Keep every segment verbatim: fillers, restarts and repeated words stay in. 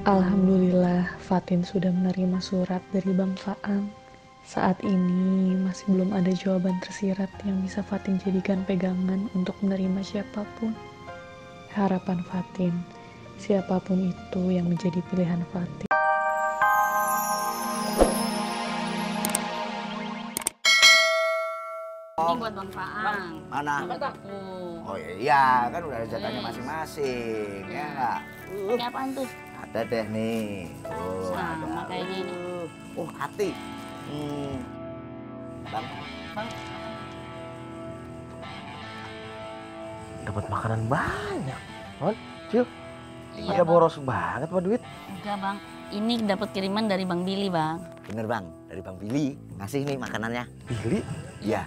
Alhamdulillah, Fatin sudah menerima surat dari Bang Faang. Saat ini masih belum ada jawaban tersirat yang bisa Fatin jadikan pegangan untuk menerima siapapun. Harapan Fatin, siapapun itu yang menjadi pilihan Fatin. Ini buat Bang Faang. Mana? Buat aku. Oh iya, kan udah ada jatahnya masing-masing, ya nggak? Ini apaan tuh? Ada deh nih. Oh, Sama ada. kayak gini. Oh, hati. Hmm. Bang. Bang. Dapat makanan banyak. Mon, Cil. Iya, Ada boros banget Pak duit. Enggak, Bang. Ini dapat kiriman dari Bang Billy, Bang. Bener Bang, dari Bang Billy. Ngasih nih makanannya. Billy? Iya.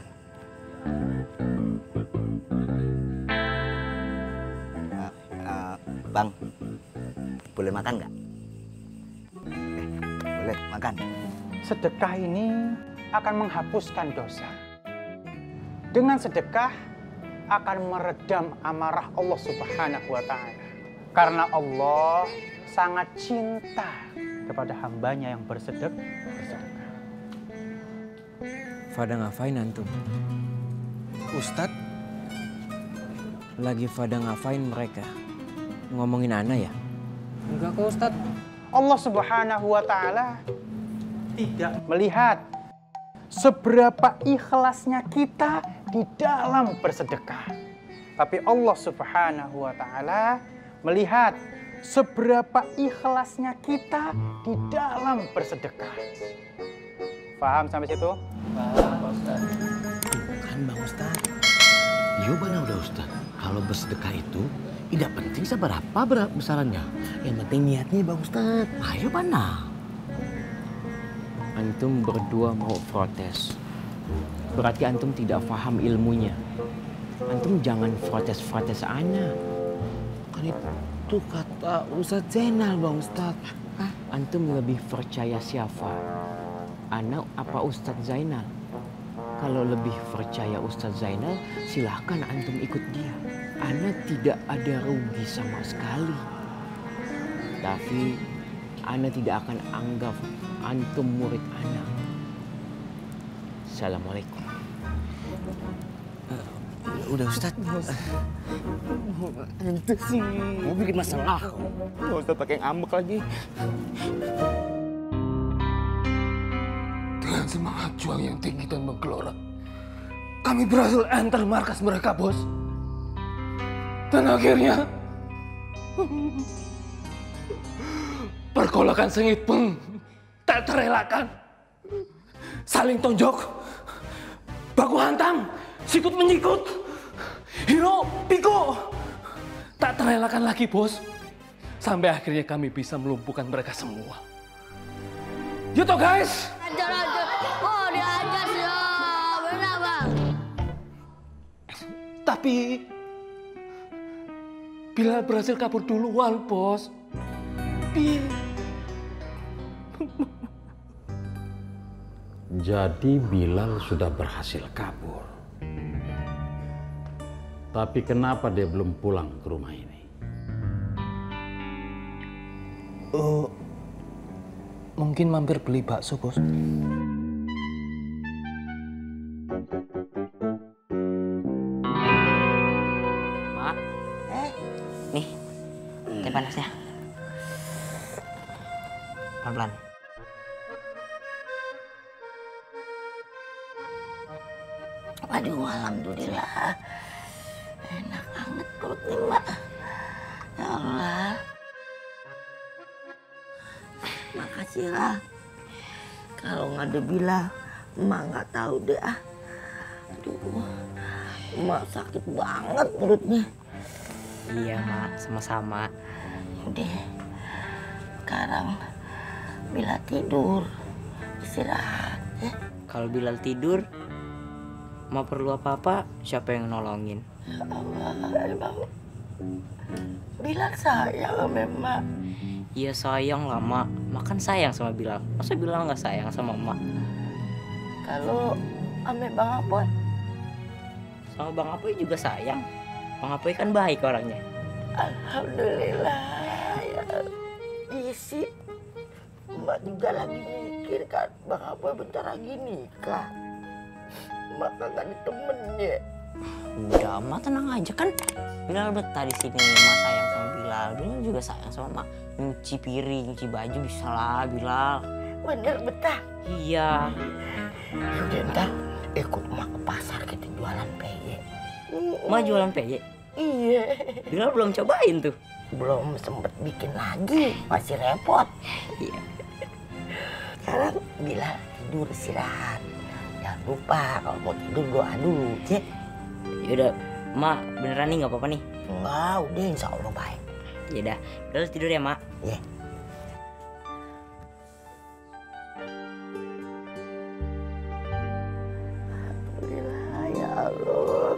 Uh, uh, bang, boleh makan nggak? Eh, boleh makan. Sedekah ini akan menghapuskan dosa. Dengan sedekah akan meredam amarah Allah Subhanahu wa Ta'ala. Karena Allah sangat cinta kepada hambanya yang bersedek, bersedekah. Fada ngapain antum? Ustadz? Lagi pada ngapain mereka? Ngomongin Ana ya? Enggak kok Ustadz. Allah Subhanahu wa Ta'ala tidak melihat seberapa ikhlasnya kita di dalam bersedekah. Tapi Allah Subhanahu wa Ta'ala melihat seberapa ikhlasnya kita di dalam bersedekah. Paham sampai situ? Paham Pak Ustadz. Kan Bang Ustadz. Iya benar udah Ustadz. Kalau bersedekah itu tidak penting seberapa berat besarannya. Yang penting niatnya Bang Ustadz. Ayo mana? Antum berdua mau protes. Berarti antum tidak paham ilmunya. Antum jangan protes-protes Ana. Kan itu kata Ustadz Zainal Bang Ustadz. Ah, antum lebih percaya siapa? Ana apa Ustadz Zainal? Kalau lebih percaya Ustadz Zainal, silahkan antum ikut dia. Ana tidak ada rugi sama sekali. Tapi Ana tidak akan anggap antum murid Ana. Assalamualaikum. Uh, udah Ustadz. Itu sih. Mau bikin masalah. Pak Ustadz pakai ngambek lagi. Dengan semangat juang yang tinggi dan menggelora, kami berhasil enter markas mereka, Bos. Dan akhirnya, pergolakan sengit pun tak terelakkan. Saling tonjok, baku hantam, sikut menyikut, hiro pikuk. Tak terelakkan lagi, Bos. Sampai akhirnya kami bisa melumpuhkan mereka semua. Yuk toh, guys! Ajar, ajar. Oh, diajar sih. Oh, benar, Bang. Tapi Bilal berhasil kabur duluan, Bos. Bi. Jadi Bilal sudah berhasil kabur. Tapi kenapa dia belum pulang ke rumah ini? Oh, mungkin mampir beli bakso, Bos. Mak. Eh. Nih, teh panasnya. Pelan-pelan. Waduh, alhamdulillah. Enak banget perutnya, Mak. Ya Allah. Makasih lah. Kalau nggak ada Bilal, Emak nggak tahu deh ah. Aduh, Emak sakit banget perutnya. Iya Mak, sama-sama. Udah, sekarang Bilal tidur, istirahat ya. Kalau Bilal tidur, Mak perlu apa-apa, siapa yang nolongin? Ya Allah, emang Bilal sayang sama Emak. Iya sayang lah Mak, Mak kan sayang sama Bilal. Masa Bilal nggak sayang sama Mak? Kalau ame Bang Apoy? Sama Bang Apoy juga sayang. Bang Apoy kan baik orangnya. Alhamdulillah ya. disit. Mak juga lagi mikir kan, Bang Apoy bentar lagi nikah. Mak kagak ada temennya. Udah, Mak tenang aja kan. Bilal betah di sini, Mak sayang sama Bilal. Bilal juga sayang sama Mak. Nyuci piring, nyuci baju bisa lah Bilal. Bener betah? Iya. Yaudah ntar ikut Mak ke pasar kita jualan peyek. Mak jualan peyek? Iya. Bilal belum cobain tuh. Belum sempet bikin lagi, masih repot. Iya. Sekarang Bilal tidur istirahat. Jangan lupa kalau mau tidur doa dulu, cek. Yaudah, Mak beneran nih nggak apa-apa nih? Enggak, udah insya Allah baik. Yaudah, Bilal tidur ya Mak. Iya. Alhamdulillah ya Allah.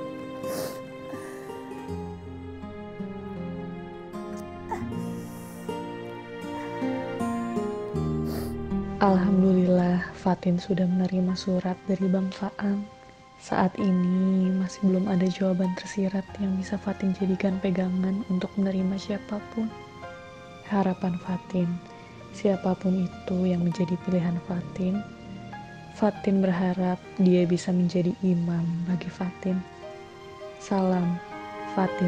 Alhamdulillah, Fatin sudah menerima surat dari Bang Faang. Saat ini masih belum ada jawaban tersirat yang bisa Fatin jadikan pegangan untuk menerima siapapun. Harapan Fatin, siapapun itu yang menjadi pilihan Fatin, Fatin berharap dia bisa menjadi imam bagi Fatin. Salam, Fatin.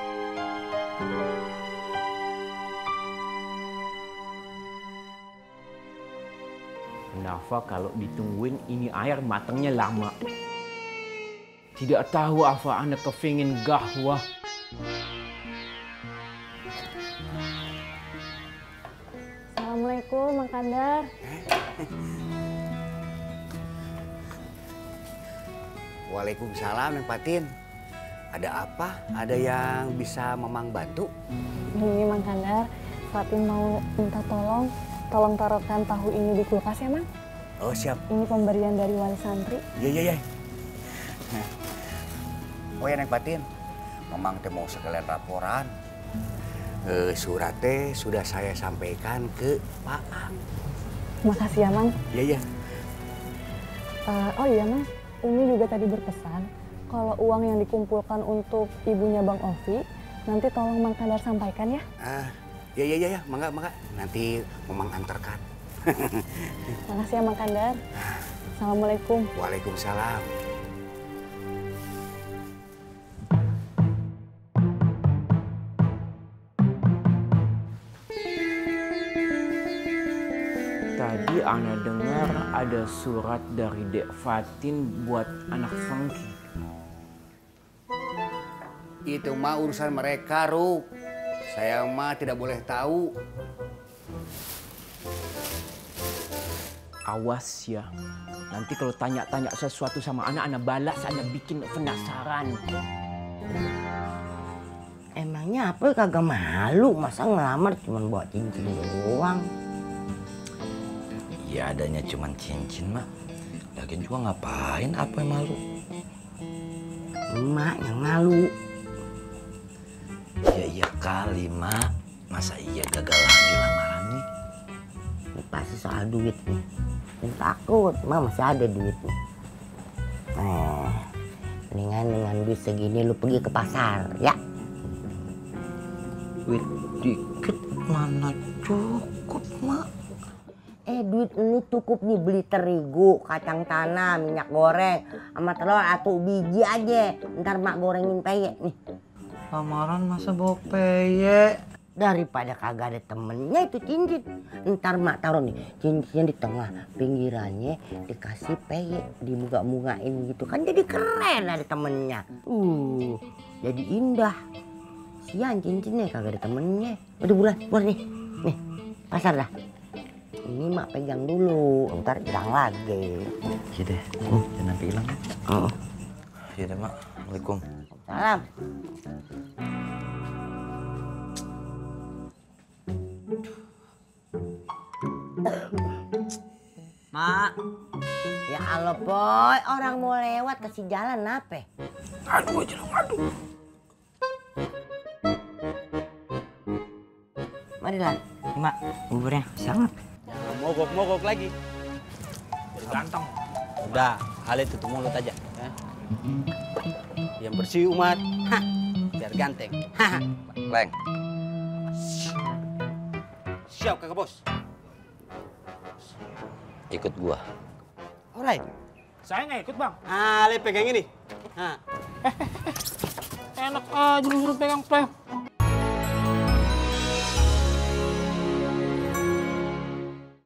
Kenapa kalau ditungguin ini air matangnya lama? Tidak tahu apa anak kepingin gahwah. Assalamualaikum, Mang Kandar. Waalaikumsalam, Neng Fatin. Ada apa? Ada yang bisa Mamang bantu? Ini Mang Kandar, Fatin mau minta tolong. Tolong taruhkan tahu ini di kulkas ya, Mang. Oh, siap. Ini pemberian dari wali santri. Iya, iya, iya. Oh ya, Neng Fatin. Mamang teh mau sekalian laporan. E, surat teh sudah saya sampaikan ke Pak Ang. Makasih ya, Mang. Iya, iya. Uh, oh iya, Mang. Umi juga tadi berpesan kalau uang yang dikumpulkan untuk ibunya Bang Ovi, nanti tolong Mang Kandar sampaikan ya. Ah, iya, iya, iya. Mangga, mangga. Nanti Mamang antarkan. Makasih ya, Mang Kandar. Assalamualaikum. Waalaikumsalam. Tadi Ana dengar ada surat dari Dek Fatin buat anak Fengki. Itu mah urusan mereka, Ruk. Saya mah tidak boleh tahu. Awas ya. Nanti kalau tanya-tanya sesuatu sama anak, anak balas, anak bikin penasaran. Emangnya apa kagak malu? Masa ngelamar cuma bawa cincin doang? Ya adanya cuma cincin, Mak. Lagian juga ngapain apa yang malu? Emak yang malu. Ya iya kali, Mak. Masa iya gagal lagi lamarannya? Ini pasti soal duit nih. Ini takut, Mak masih ada duit nih. Nah, mendingan dengan duit segini lu pergi ke pasar, ya? Duit dikit mana cukup, Mak? Eh, duit ini cukup nih beli terigu, kacang tanah, minyak goreng, sama telur atau biji aja. Ntar Mak gorengin peyek nih. Lamaran masa bawa peyek? Daripada kagak ada temennya itu cincin. Ntar Mak taruh nih cincinnya di tengah, pinggirannya dikasih peyek, dibuka-bukain gitu kan jadi keren ada temennya. Uh, jadi indah. Sian cincinnya kagak ada temennya. Udah bulan, bulan nih, nih pasar dah. Ini Mak pegang dulu, ntar hilang lagi. Iya deh, uh, jangan sampai hilang. Uh. Iya deh, Mak. Assalamualaikum. Salam. Mak. Ya Allah, Boy. Orang mau lewat kasih jalan apa? Aduh aja dong, aduh. Mari lah. Mak, buburnya sangat. Jangan mogok-mogok lagi. Jadi ganteng. Udah, hal itu tutup mulut aja. Ya. Yang bersih umat. Hah. Biar ganteng. Leng. siap kakak bos? Ikut gua. Alright. Saya nggak ikut, Bang. Ah, le pegang ini. Nah. Enak aja lu suruh pegang pem.